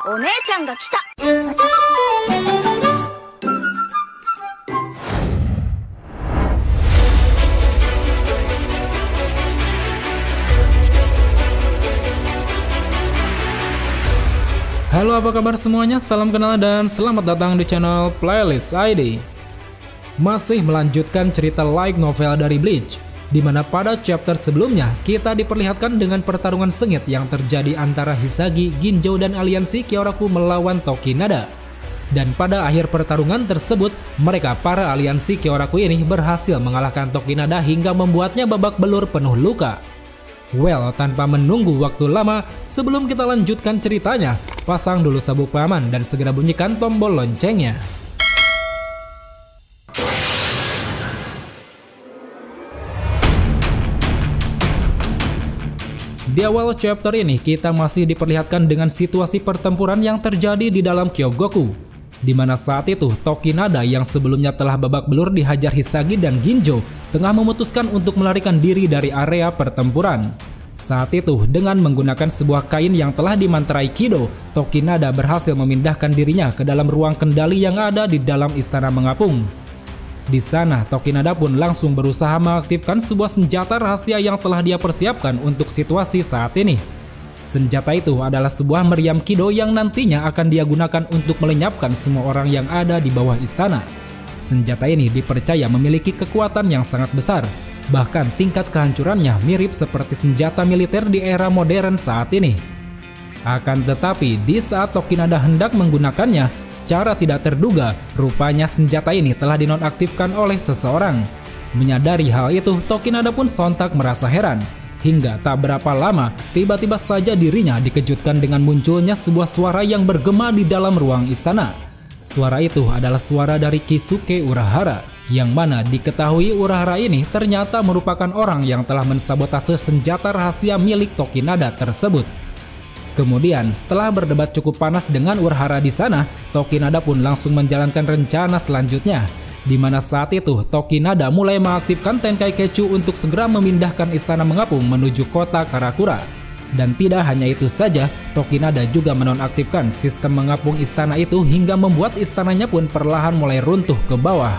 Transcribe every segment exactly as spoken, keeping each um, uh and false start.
お姉ちゃんが来た。 Halo, apa kabar semuanya? Salam kenal dan selamat datang di channel Playlist I D. Masih melanjutkan cerita light novel dari Bleach, di mana pada chapter sebelumnya kita diperlihatkan dengan pertarungan sengit yang terjadi antara Hisagi, Ginjo, dan aliansi Kyoraku melawan Tokinada. Dan pada akhir pertarungan tersebut, mereka para aliansi Kyoraku ini berhasil mengalahkan Tokinada hingga membuatnya babak belur penuh luka. Well, tanpa menunggu waktu lama, sebelum kita lanjutkan ceritanya, pasang dulu sabuk pengaman dan segera bunyikan tombol loncengnya. Di awal chapter ini, kita masih diperlihatkan dengan situasi pertempuran yang terjadi di dalam Kyogoku, di mana saat itu Tokinada yang sebelumnya telah babak belur dihajar Hisagi dan Ginjo tengah memutuskan untuk melarikan diri dari area pertempuran. Saat itu, dengan menggunakan sebuah kain yang telah dimantrai Kido, Tokinada berhasil memindahkan dirinya ke dalam ruang kendali yang ada di dalam istana mengapung. Di sana, Tokinada pun langsung berusaha mengaktifkan sebuah senjata rahasia yang telah dia persiapkan untuk situasi saat ini. Senjata itu adalah sebuah meriam Kido yang nantinya akan dia gunakan untuk melenyapkan semua orang yang ada di bawah istana. Senjata ini dipercaya memiliki kekuatan yang sangat besar, bahkan tingkat kehancurannya mirip seperti senjata militer di era modern saat ini. Akan tetapi, di saat Tokinada hendak menggunakannya, secara tidak terduga, rupanya senjata ini telah dinonaktifkan oleh seseorang. Menyadari hal itu, Tokinada pun sontak merasa heran. Hingga tak berapa lama, tiba-tiba saja dirinya dikejutkan dengan munculnya sebuah suara yang bergema di dalam ruang istana. Suara itu adalah suara dari Kisuke Urahara, yang mana diketahui Urahara ini ternyata merupakan orang yang telah mensabotase senjata rahasia milik Tokinada tersebut. Kemudian, setelah berdebat cukup panas dengan Urahara di sana, Tokinada pun langsung menjalankan rencana selanjutnya, di mana saat itu Tokinada mulai mengaktifkan Tenkai Kechu untuk segera memindahkan istana mengapung menuju kota Karakura. Dan tidak hanya itu saja, Tokinada juga menonaktifkan sistem mengapung istana itu hingga membuat istananya pun perlahan mulai runtuh ke bawah.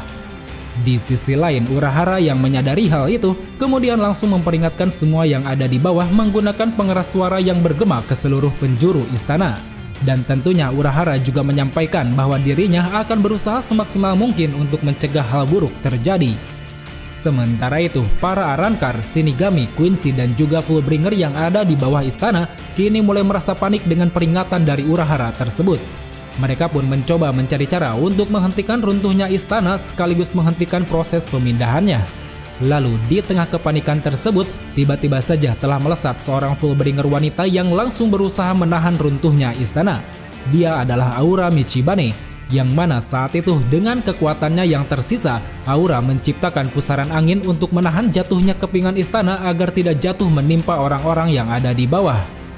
Di sisi lain, Urahara yang menyadari hal itu kemudian langsung memperingatkan semua yang ada di bawah menggunakan pengeras suara yang bergema ke seluruh penjuru istana. Dan tentunya Urahara juga menyampaikan bahwa dirinya akan berusaha semaksimal mungkin untuk mencegah hal buruk terjadi. Sementara itu, para Arrancar, Shinigami, Quincy, dan juga Fullbringer yang ada di bawah istana kini mulai merasa panik dengan peringatan dari Urahara tersebut. Mereka pun mencoba mencari cara untuk menghentikan runtuhnya istana sekaligus menghentikan proses pemindahannya. Lalu di tengah kepanikan tersebut, tiba-tiba saja telah melesat seorang Fullbringer wanita yang langsung berusaha menahan runtuhnya istana. Dia adalah Aura Michibane, yang mana saat itu dengan kekuatannya yang tersisa, Aura menciptakan pusaran angin untuk menahan jatuhnya kepingan istana agar tidak jatuh menimpa orang-orang yang ada di bawah.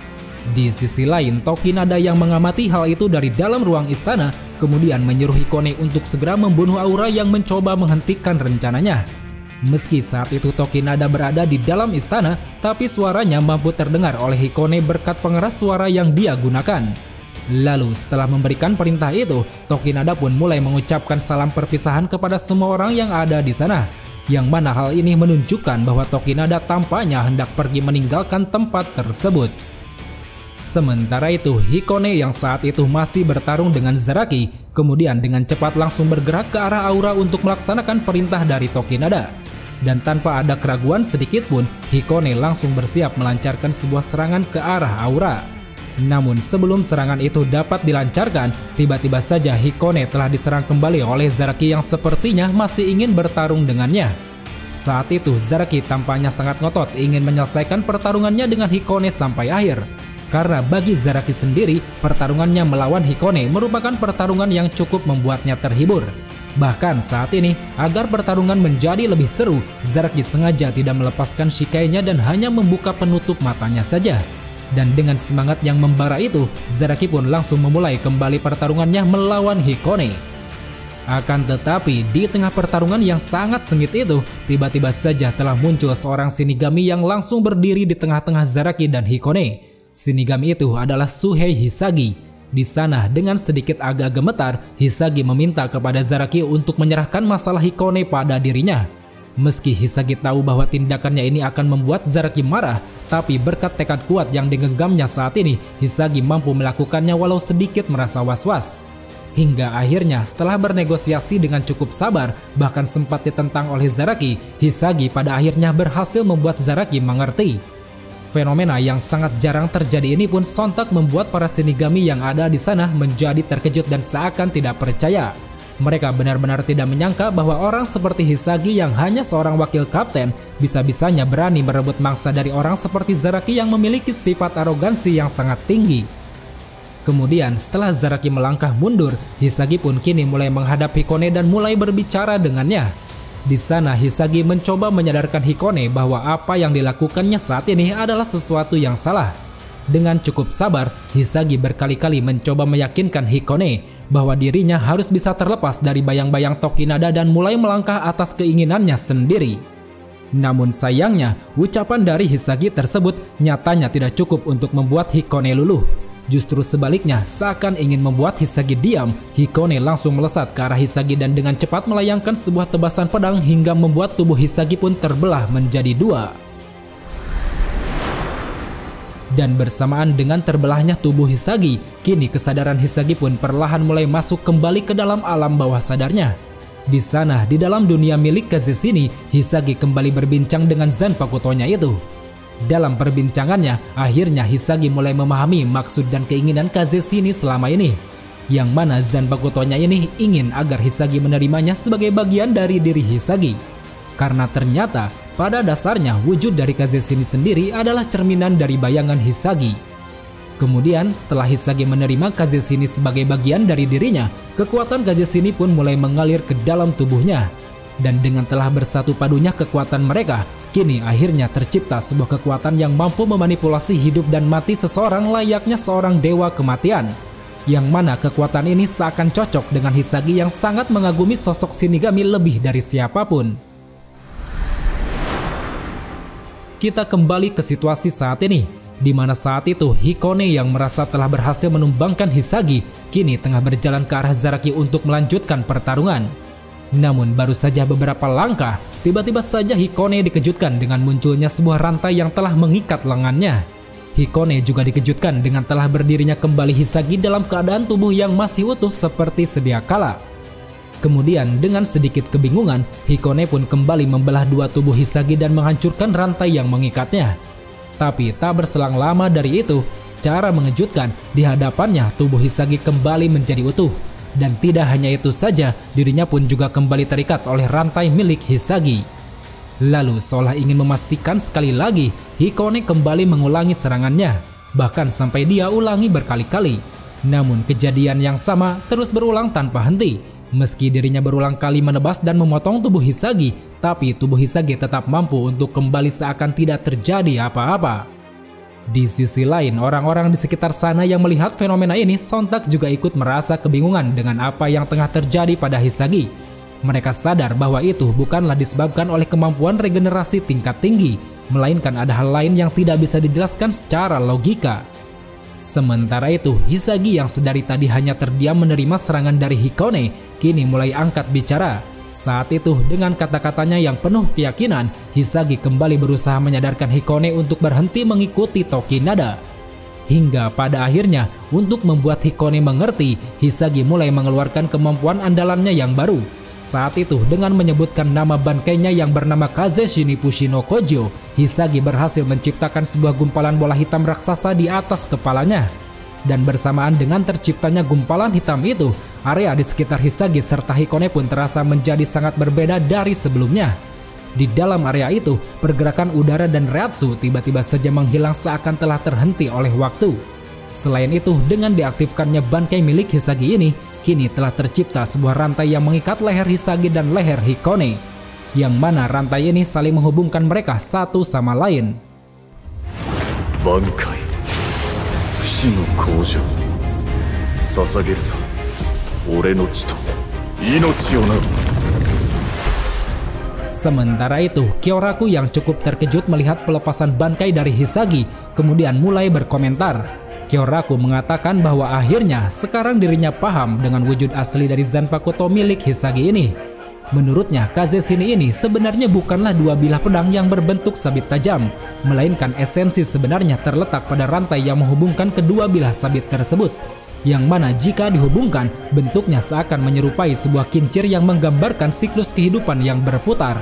Di sisi lain, Tokinada yang mengamati hal itu dari dalam ruang istana kemudian menyuruh Hikone untuk segera membunuh Aura yang mencoba menghentikan rencananya. Meski saat itu Tokinada berada di dalam istana, tapi suaranya mampu terdengar oleh Hikone berkat pengeras suara yang dia gunakan. Lalu setelah memberikan perintah itu, Tokinada pun mulai mengucapkan salam perpisahan kepada semua orang yang ada di sana, yang mana hal ini menunjukkan bahwa Tokinada tampaknya hendak pergi meninggalkan tempat tersebut. Sementara itu, Hikone yang saat itu masih bertarung dengan Zaraki, kemudian dengan cepat langsung bergerak ke arah Aura untuk melaksanakan perintah dari Tokinada. Dan tanpa ada keraguan sedikit pun, Hikone langsung bersiap melancarkan sebuah serangan ke arah Aura. Namun sebelum serangan itu dapat dilancarkan, tiba-tiba saja Hikone telah diserang kembali oleh Zaraki yang sepertinya masih ingin bertarung dengannya. Saat itu, Zaraki tampaknya sangat ngotot ingin menyelesaikan pertarungannya dengan Hikone sampai akhir. Karena bagi Zaraki sendiri, pertarungannya melawan Hikone merupakan pertarungan yang cukup membuatnya terhibur. Bahkan saat ini, agar pertarungan menjadi lebih seru, Zaraki sengaja tidak melepaskan shikainya dan hanya membuka penutup matanya saja. Dan dengan semangat yang membara itu, Zaraki pun langsung memulai kembali pertarungannya melawan Hikone. Akan tetapi, di tengah pertarungan yang sangat sengit itu, tiba-tiba saja telah muncul seorang Shinigami yang langsung berdiri di tengah-tengah Zaraki dan Hikone. Shinigami itu adalah Suhei Hisagi, Di sana dengan sedikit agak gemetar, Hisagi meminta kepada Zaraki untuk menyerahkan masalah Hikone pada dirinya. Meski Hisagi tahu bahwa tindakannya ini akan membuat Zaraki marah, tapi berkat tekad kuat yang digenggamnya saat ini, Hisagi mampu melakukannya walau sedikit merasa was-was. Hingga akhirnya setelah bernegosiasi dengan cukup sabar, bahkan sempat ditentang oleh Zaraki, Hisagi pada akhirnya berhasil membuat Zaraki mengerti. Fenomena yang sangat jarang terjadi ini pun sontak membuat para Shinigami yang ada di sana menjadi terkejut dan seakan tidak percaya. Mereka benar-benar tidak menyangka bahwa orang seperti Hisagi yang hanya seorang wakil kapten bisa-bisanya berani merebut mangsa dari orang seperti Zaraki yang memiliki sifat arogansi yang sangat tinggi. Kemudian setelah Zaraki melangkah mundur, Hisagi pun kini mulai menghadap Hikone dan mulai berbicara dengannya. Di sana Hisagi mencoba menyadarkan Hikone bahwa apa yang dilakukannya saat ini adalah sesuatu yang salah. Dengan cukup sabar, Hisagi berkali-kali mencoba meyakinkan Hikone bahwa dirinya harus bisa terlepas dari bayang-bayang Tokinada dan mulai melangkah atas keinginannya sendiri. Namun sayangnya, ucapan dari Hisagi tersebut nyatanya tidak cukup untuk membuat Hikone luluh. Justru sebaliknya, seakan ingin membuat Hisagi diam, Hikone langsung melesat ke arah Hisagi dan dengan cepat melayangkan sebuah tebasan pedang hingga membuat tubuh Hisagi pun terbelah menjadi dua. Dan bersamaan dengan terbelahnya tubuh Hisagi, kini kesadaran Hisagi pun perlahan mulai masuk kembali ke dalam alam bawah sadarnya. Di sana, di dalam dunia milik Kazeshini, Hisagi kembali berbincang dengan Zanpakutonya itu. Dalam perbincangannya, akhirnya Hisagi mulai memahami maksud dan keinginan Kazeshini selama ini, yang mana Zanpakutonya ini ingin agar Hisagi menerimanya sebagai bagian dari diri Hisagi. Karena ternyata pada dasarnya wujud dari Kazeshini sendiri adalah cerminan dari bayangan Hisagi. Kemudian setelah Hisagi menerima Kazeshini sebagai bagian dari dirinya, kekuatan Kazeshini pun mulai mengalir ke dalam tubuhnya. Dan dengan telah bersatu padunya kekuatan mereka, kini akhirnya tercipta sebuah kekuatan yang mampu memanipulasi hidup dan mati seseorang layaknya seorang dewa kematian. Yang mana kekuatan ini seakan cocok dengan Hisagi yang sangat mengagumi sosok Shinigami lebih dari siapapun. Kita kembali ke situasi saat ini, di mana saat itu Hikone yang merasa telah berhasil menumbangkan Hisagi, kini tengah berjalan ke arah Zaraki untuk melanjutkan pertarungan. Namun baru saja beberapa langkah, tiba-tiba saja Hikone dikejutkan dengan munculnya sebuah rantai yang telah mengikat lengannya. Hikone juga dikejutkan dengan telah berdirinya kembali Hisagi dalam keadaan tubuh yang masih utuh seperti sedia kala. Kemudian dengan sedikit kebingungan, Hikone pun kembali membelah dua tubuh Hisagi dan menghancurkan rantai yang mengikatnya. Tapi tak berselang lama dari itu, secara mengejutkan, di hadapannya tubuh Hisagi kembali menjadi utuh. Dan tidak hanya itu saja, dirinya pun juga kembali terikat oleh rantai milik Hisagi. Lalu seolah ingin memastikan sekali lagi, Hikone kembali mengulangi serangannya, bahkan sampai dia ulangi berkali-kali. Namun kejadian yang sama terus berulang tanpa henti. Meski dirinya berulang kali menebas dan memotong tubuh Hisagi, tapi tubuh Hisagi tetap mampu untuk kembali seakan tidak terjadi apa-apa. Di sisi lain, orang-orang di sekitar sana yang melihat fenomena ini sontak juga ikut merasa kebingungan dengan apa yang tengah terjadi pada Hisagi. Mereka sadar bahwa itu bukanlah disebabkan oleh kemampuan regenerasi tingkat tinggi, melainkan ada hal lain yang tidak bisa dijelaskan secara logika. Sementara itu, Hisagi yang sedari tadi hanya terdiam menerima serangan dari Hikone, kini mulai angkat bicara. Saat itu, dengan kata-katanya yang penuh keyakinan, Hisagi kembali berusaha menyadarkan Hikone untuk berhenti mengikuti Tokinada. Hingga pada akhirnya, untuk membuat Hikone mengerti, Hisagi mulai mengeluarkan kemampuan andalannya yang baru. Saat itu, dengan menyebutkan nama bankainya yang bernama Kazeshini Pushino Kojo, Hisagi berhasil menciptakan sebuah gumpalan bola hitam raksasa di atas kepalanya. Dan bersamaan dengan terciptanya gumpalan hitam itu, area di sekitar Hisagi serta Hikone pun terasa menjadi sangat berbeda dari sebelumnya. Di dalam area itu, pergerakan udara dan reatsu tiba-tiba saja menghilang seakan telah terhenti oleh waktu. Selain itu, dengan diaktifkannya bankai milik Hisagi ini, kini telah tercipta sebuah rantai yang mengikat leher Hisagi dan leher Hikone, yang mana rantai ini saling menghubungkan mereka satu sama lain. Bankai Fushino Kojo sasageru sa ore no chi to inochi o na. Sementara itu, Kyoraku yang cukup terkejut melihat pelepasan bankai dari Hisagi kemudian mulai berkomentar. Kyoraku mengatakan bahwa akhirnya sekarang dirinya paham dengan wujud asli dari Zanpakuto milik Hisagi ini. Menurutnya, Kazeshini ini sebenarnya bukanlah dua bilah pedang yang berbentuk sabit tajam, melainkan esensi sebenarnya terletak pada rantai yang menghubungkan kedua bilah sabit tersebut, yang mana jika dihubungkan, bentuknya seakan menyerupai sebuah kincir yang menggambarkan siklus kehidupan yang berputar.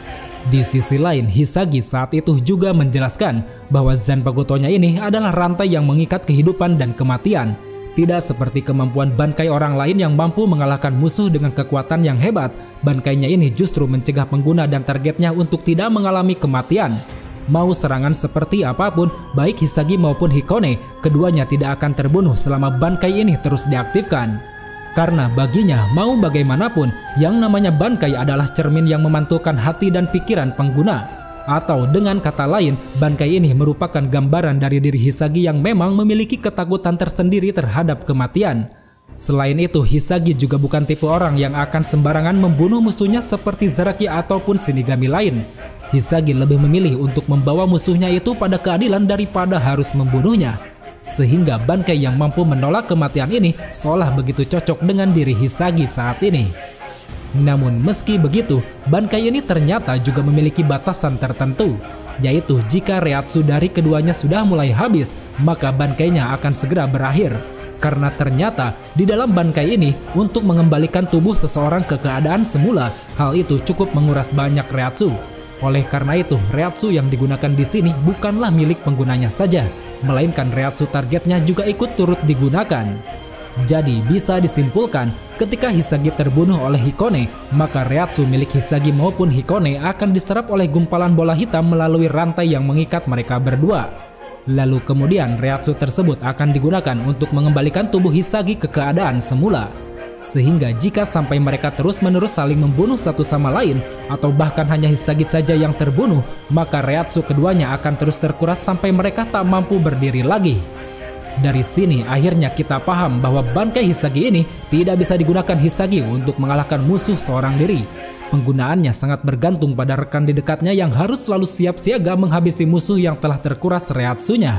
Di sisi lain, Hisagi saat itu juga menjelaskan bahwa Zanpakuto-nya ini adalah rantai yang mengikat kehidupan dan kematian. Tidak seperti kemampuan bankai orang lain yang mampu mengalahkan musuh dengan kekuatan yang hebat, bankainya ini justru mencegah pengguna dan targetnya untuk tidak mengalami kematian. Mau serangan seperti apapun, baik Hisagi maupun Hikone, keduanya tidak akan terbunuh selama bankai ini terus diaktifkan. Karena baginya, mau bagaimanapun, yang namanya bankai adalah cermin yang memantulkan hati dan pikiran pengguna. Atau dengan kata lain, bankai ini merupakan gambaran dari diri Hisagi yang memang memiliki ketakutan tersendiri terhadap kematian. Selain itu, Hisagi juga bukan tipe orang yang akan sembarangan membunuh musuhnya seperti Zaraki ataupun Shinigami lain. Hisagi lebih memilih untuk membawa musuhnya itu pada keadilan daripada harus membunuhnya. Sehingga bankai yang mampu menolak kematian ini seolah begitu cocok dengan diri Hisagi saat ini. Namun meski begitu, bankai ini ternyata juga memiliki batasan tertentu, yaitu jika reatsu dari keduanya sudah mulai habis, maka bankainya akan segera berakhir. Karena ternyata di dalam bankai ini, untuk mengembalikan tubuh seseorang ke keadaan semula, hal itu cukup menguras banyak reatsu. Oleh karena itu, reatsu yang digunakan di sini bukanlah milik penggunanya saja, melainkan reatsu targetnya juga ikut turut digunakan. Jadi bisa disimpulkan, ketika Hisagi terbunuh oleh Hikone, maka reatsu milik Hisagi maupun Hikone akan diserap oleh gumpalan bola hitam melalui rantai yang mengikat mereka berdua. Lalu kemudian reatsu tersebut akan digunakan untuk mengembalikan tubuh Hisagi ke keadaan semula. Sehingga jika sampai mereka terus-menerus saling membunuh satu sama lain, atau bahkan hanya Hisagi saja yang terbunuh, maka reatsu keduanya akan terus terkuras sampai mereka tak mampu berdiri lagi. Dari sini akhirnya kita paham bahwa bankai Hisagi ini tidak bisa digunakan Hisagi untuk mengalahkan musuh seorang diri. Penggunaannya sangat bergantung pada rekan di dekatnya yang harus selalu siap siaga menghabisi musuh yang telah terkuras reatsunya.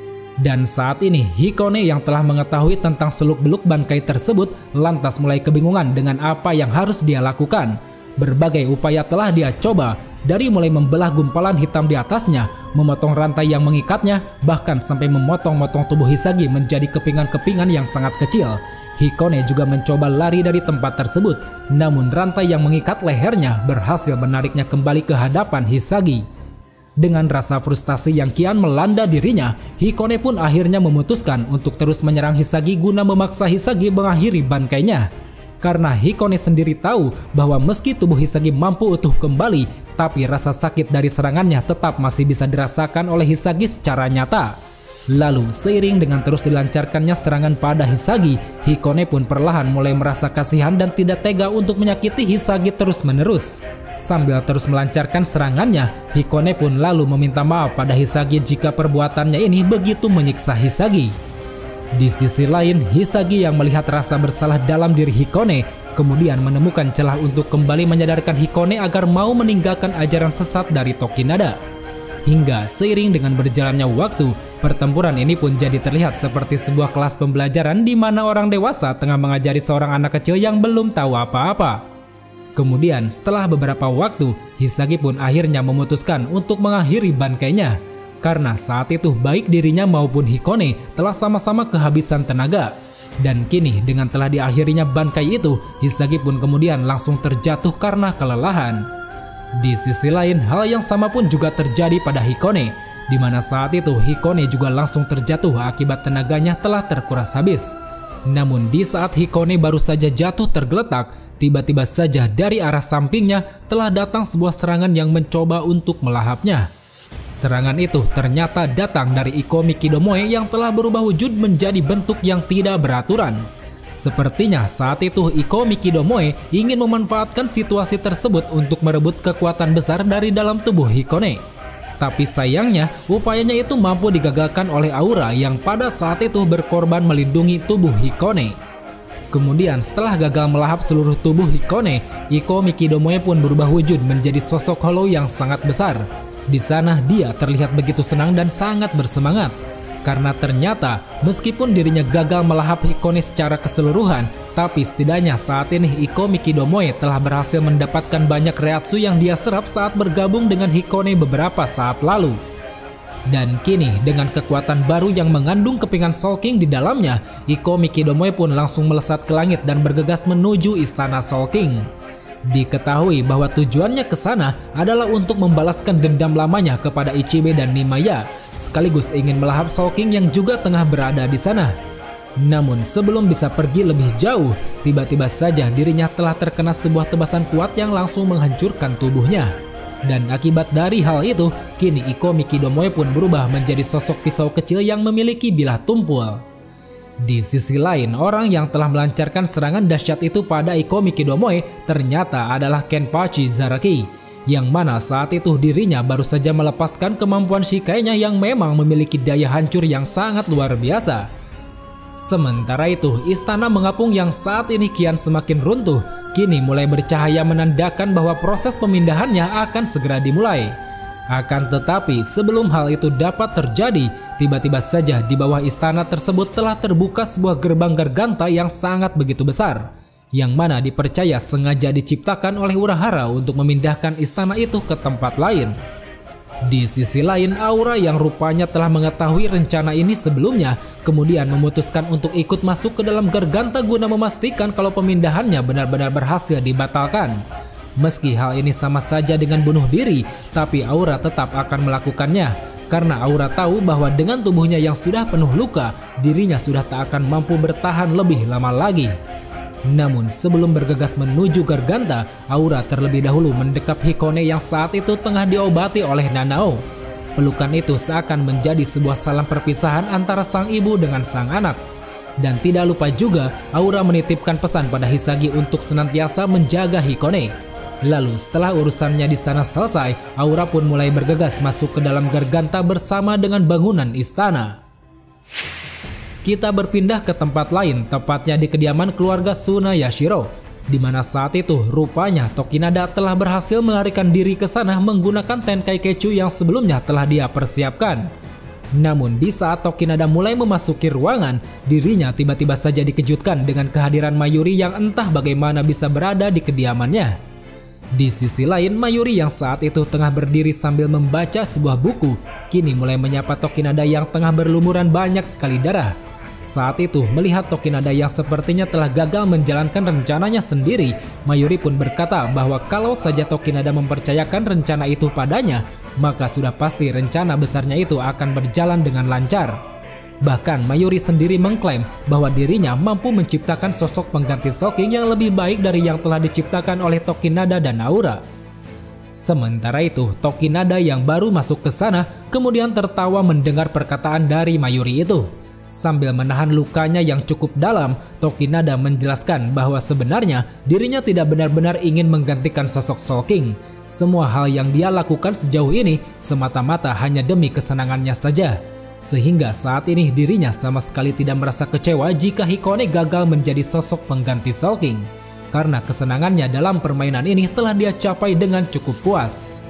Dan saat ini Hikone yang telah mengetahui tentang seluk-beluk bankai tersebut lantas mulai kebingungan dengan apa yang harus dia lakukan. Berbagai upaya telah dia coba, dari mulai membelah gumpalan hitam di atasnya, memotong rantai yang mengikatnya, bahkan sampai memotong-motong tubuh Hisagi menjadi kepingan-kepingan yang sangat kecil. Hikone juga mencoba lari dari tempat tersebut, namun rantai yang mengikat lehernya berhasil menariknya kembali ke hadapan Hisagi. Dengan rasa frustasi yang kian melanda dirinya, Hikone pun akhirnya memutuskan untuk terus menyerang Hisagi guna memaksa Hisagi mengakhiri bankainya. Karena Hikone sendiri tahu bahwa meski tubuh Hisagi mampu utuh kembali, tapi rasa sakit dari serangannya tetap masih bisa dirasakan oleh Hisagi secara nyata. Lalu seiring dengan terus dilancarkannya serangan pada Hisagi, Hikone pun perlahan mulai merasa kasihan dan tidak tega untuk menyakiti Hisagi terus-menerus. Sambil terus melancarkan serangannya, Hikone pun lalu meminta maaf pada Hisagi jika perbuatannya ini begitu menyiksa Hisagi. Di sisi lain, Hisagi yang melihat rasa bersalah dalam diri Hikone kemudian menemukan celah untuk kembali menyadarkan Hikone agar mau meninggalkan ajaran sesat dari Tokinada. Hingga seiring dengan berjalannya waktu, pertempuran ini pun jadi terlihat seperti sebuah kelas pembelajaran di mana orang dewasa tengah mengajari seorang anak kecil yang belum tahu apa-apa. Kemudian setelah beberapa waktu, Hisagi pun akhirnya memutuskan untuk mengakhiri bankainya. Karena saat itu baik dirinya maupun Hikone telah sama-sama kehabisan tenaga. Dan kini dengan telah diakhirinya bankai itu, Hisagi pun kemudian langsung terjatuh karena kelelahan. Di sisi lain, hal yang sama pun juga terjadi pada Hikone, di mana saat itu Hikone juga langsung terjatuh akibat tenaganya telah terkuras habis. Namun di saat Hikone baru saja jatuh tergeletak, tiba-tiba saja dari arah sampingnya telah datang sebuah serangan yang mencoba untuk melahapnya. Serangan itu ternyata datang dari Iko Mikidomoe yang telah berubah wujud menjadi bentuk yang tidak beraturan. Sepertinya saat itu Iko Mikidomoe ingin memanfaatkan situasi tersebut untuk merebut kekuatan besar dari dalam tubuh Hikone. Tapi sayangnya upayanya itu mampu digagalkan oleh aura yang pada saat itu berkorban melindungi tubuh Hikone. Kemudian setelah gagal melahap seluruh tubuh Hikone, Iko Mikidomoe pun berubah wujud menjadi sosok hollow yang sangat besar. Di sana dia terlihat begitu senang dan sangat bersemangat. Karena ternyata meskipun dirinya gagal melahap Hikone secara keseluruhan, tapi setidaknya saat ini Iko Mikidomoe telah berhasil mendapatkan banyak reatsu yang dia serap saat bergabung dengan Hikone beberapa saat lalu. Dan kini dengan kekuatan baru yang mengandung kepingan Soul King di dalamnya, Iko Mikidomoe pun langsung melesat ke langit dan bergegas menuju istana Soul King. Diketahui bahwa tujuannya ke sana adalah untuk membalaskan dendam lamanya kepada Ichibe dan Nimaya, sekaligus ingin melahap Soul King yang juga tengah berada di sana. Namun sebelum bisa pergi lebih jauh, tiba-tiba saja dirinya telah terkena sebuah tebasan kuat yang langsung menghancurkan tubuhnya. Dan akibat dari hal itu, kini Iko Mikidomoe pun berubah menjadi sosok pisau kecil yang memiliki bilah tumpul. Di sisi lain, orang yang telah melancarkan serangan dahsyat itu pada Iko Mikidomoe ternyata adalah Kenpachi Zaraki, yang mana saat itu dirinya baru saja melepaskan kemampuan Shikainya yang memang memiliki daya hancur yang sangat luar biasa. Sementara itu, istana mengapung yang saat ini kian semakin runtuh, kini mulai bercahaya menandakan bahwa proses pemindahannya akan segera dimulai. Akan tetapi sebelum hal itu dapat terjadi, tiba-tiba saja di bawah istana tersebut telah terbuka sebuah gerbang Garganta yang sangat begitu besar, yang mana dipercaya sengaja diciptakan oleh Urahara untuk memindahkan istana itu ke tempat lain. Di sisi lain, Aura yang rupanya telah mengetahui rencana ini sebelumnya, kemudian memutuskan untuk ikut masuk ke dalam Garganta guna memastikan kalau pemindahannya benar-benar berhasil dibatalkan. Meski hal ini sama saja dengan bunuh diri, tapi Aura tetap akan melakukannya, karena Aura tahu bahwa dengan tubuhnya yang sudah penuh luka, dirinya sudah tak akan mampu bertahan lebih lama lagi. Namun sebelum bergegas menuju Garganta, Aura terlebih dahulu mendekap Hikone yang saat itu tengah diobati oleh Nanao. Pelukan itu seakan menjadi sebuah salam perpisahan antara sang ibu dengan sang anak. Dan tidak lupa juga, Aura menitipkan pesan pada Hisagi untuk senantiasa menjaga Hikone. Lalu setelah urusannya di sana selesai, Aura pun mulai bergegas masuk ke dalam Garganta bersama dengan bangunan istana. Kita berpindah ke tempat lain, tepatnya di kediaman keluarga Tsunayashiro, di mana saat itu rupanya Tokinada telah berhasil melarikan diri ke sana menggunakan Tenkaikenchu yang sebelumnya telah dia persiapkan. Namun di saat Tokinada mulai memasuki ruangan, dirinya tiba-tiba saja dikejutkan dengan kehadiran Mayuri yang entah bagaimana bisa berada di kediamannya. Di sisi lain, Mayuri yang saat itu tengah berdiri sambil membaca sebuah buku, kini mulai menyapa Tokinada yang tengah berlumuran banyak sekali darah. Saat itu, melihat Tokinada yang sepertinya telah gagal menjalankan rencananya sendiri, Mayuri pun berkata bahwa kalau saja Tokinada mempercayakan rencana itu padanya, maka sudah pasti rencana besarnya itu akan berjalan dengan lancar. Bahkan Mayuri sendiri mengklaim bahwa dirinya mampu menciptakan sosok pengganti Soul King yang lebih baik dari yang telah diciptakan oleh Tokinada dan Aura. Sementara itu, Tokinada yang baru masuk ke sana kemudian tertawa mendengar perkataan dari Mayuri itu. Sambil menahan lukanya yang cukup dalam, Tokinada menjelaskan bahwa sebenarnya dirinya tidak benar-benar ingin menggantikan sosok Soul King. Semua hal yang dia lakukan sejauh ini semata-mata hanya demi kesenangannya saja. Sehingga saat ini dirinya sama sekali tidak merasa kecewa jika Hikone gagal menjadi sosok pengganti Soul King, karena kesenangannya dalam permainan ini telah dia capai dengan cukup puas.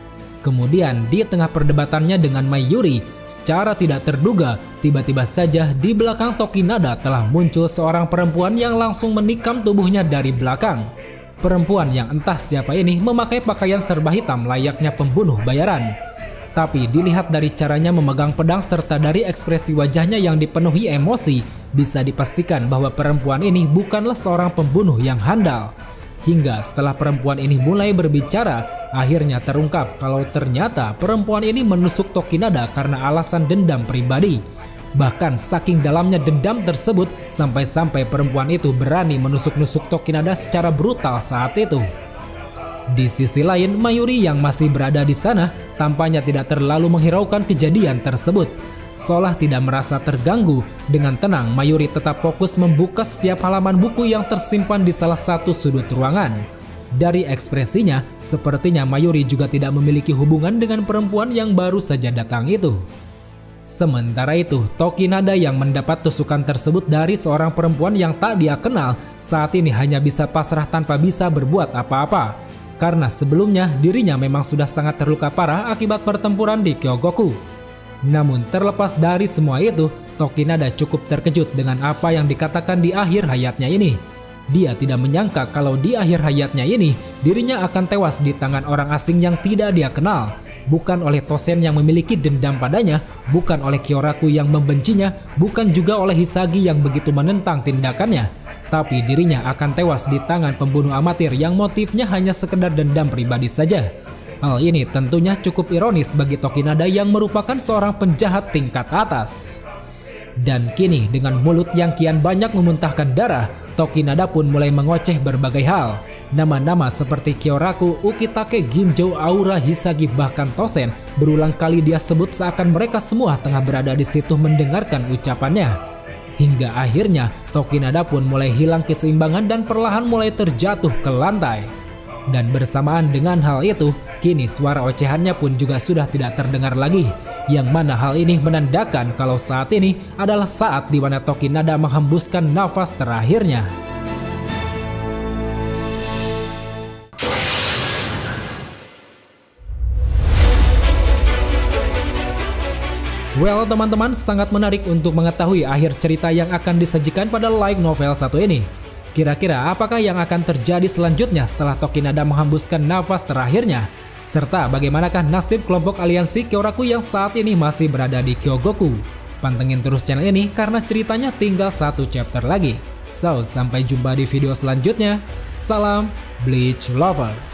Kemudian di tengah perdebatannya dengan Mayuri, secara tidak terduga, tiba-tiba saja di belakang Tokinada telah muncul seorang perempuan yang langsung menikam tubuhnya dari belakang. Perempuan yang entah siapa ini memakai pakaian serba hitam layaknya pembunuh bayaran. Tapi dilihat dari caranya memegang pedang serta dari ekspresi wajahnya yang dipenuhi emosi, bisa dipastikan bahwa perempuan ini bukanlah seorang pembunuh yang handal. Hingga setelah perempuan ini mulai berbicara, akhirnya terungkap kalau ternyata perempuan ini menusuk Tokinada karena alasan dendam pribadi. Bahkan saking dalamnya dendam tersebut, sampai-sampai perempuan itu berani menusuk-nusuk Tokinada secara brutal saat itu. Di sisi lain, Mayuri yang masih berada di sana tampaknya tidak terlalu menghiraukan kejadian tersebut. Seolah tidak merasa terganggu, dengan tenang Mayuri tetap fokus membuka setiap halaman buku yang tersimpan di salah satu sudut ruangan. Dari ekspresinya, sepertinya Mayuri juga tidak memiliki hubungan dengan perempuan yang baru saja datang itu. Sementara itu, Tokinada yang mendapat tusukan tersebut dari seorang perempuan yang tak dia kenal saat ini hanya bisa pasrah tanpa bisa berbuat apa-apa. Karena sebelumnya dirinya memang sudah sangat terluka parah akibat pertempuran di Kyogoku. Namun terlepas dari semua itu, Tokinada cukup terkejut dengan apa yang dikatakan di akhir hayatnya ini. Dia tidak menyangka kalau di akhir hayatnya ini, dirinya akan tewas di tangan orang asing yang tidak dia kenal. Bukan oleh Tosen yang memiliki dendam padanya, bukan oleh Kyoraku yang membencinya, bukan juga oleh Hisagi yang begitu menentang tindakannya. Tapi dirinya akan tewas di tangan pembunuh amatir yang motifnya hanya sekedar dendam pribadi saja. Hal ini tentunya cukup ironis bagi Tokinada yang merupakan seorang penjahat tingkat atas. Dan kini dengan mulut yang kian banyak memuntahkan darah, Tokinada pun mulai mengoceh berbagai hal. Nama-nama seperti Kyoraku, Ukitake, Ginjo, Aura, Hisagi, bahkan Tosen berulang kali dia sebut seakan mereka semua tengah berada di situ mendengarkan ucapannya. Hingga akhirnya Tokinada pun mulai hilang keseimbangan dan perlahan mulai terjatuh ke lantai. Dan bersamaan dengan hal itu, kini suara ocehannya pun juga sudah tidak terdengar lagi. Yang mana hal ini menandakan kalau saat ini adalah saat di mana Tokinada menghembuskan nafas terakhirnya. Well teman-teman, sangat menarik untuk mengetahui akhir cerita yang akan disajikan pada light novel satu ini. Kira-kira apakah yang akan terjadi selanjutnya setelah Tokinada menghembuskan nafas terakhirnya? Serta bagaimanakah nasib kelompok aliansi Kyoraku yang saat ini masih berada di Kyogoku? Pantengin terus channel ini karena ceritanya tinggal satu chapter lagi. So, sampai jumpa di video selanjutnya. Salam Bleach Lover.